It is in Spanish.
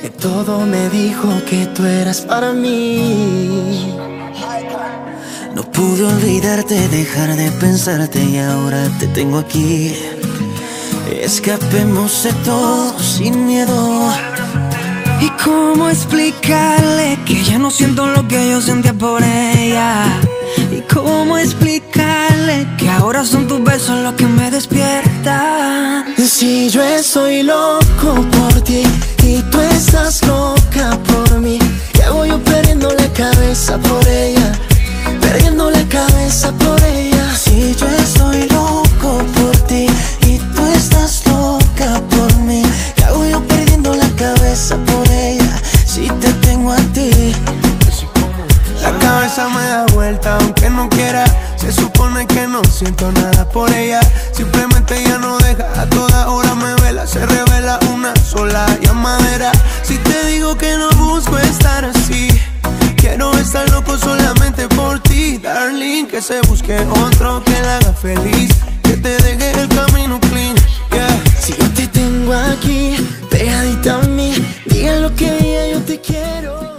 De todo me dijo que tú eras para mí. No pude olvidarte, dejar de pensarte y ahora te tengo aquí. Escapemos de todo sin miedo. ¿Y cómo explicarle que ya no siento lo que yo sentía por ella? ¿Y cómo explicarle que ahora son tus besos los que me despiertan? Si yo estoy loco por ti y tú estás loca por mí, ¿qué hago yo perdiendo la cabeza por ella? Perdiendo la cabeza por ella. Si yo estoy loco por ti y tú estás loca por mí, ¿qué hago yo perdiendo la cabeza por ella? Si te tengo a ti. La cabeza me da vuelta aunque no quiera. Se supone que no siento nada por ella. Simplemente ella no deja, a toda hora me vela. Se revela una sola llamadera. Si te digo que no busco estar así, quiero estar loco solamente por ti, darling. Que se busque otro que la haga feliz, que te deje el camino clean, yeah. Si yo te tengo aquí, pegadita a mí, diga lo que diga, yo te quiero.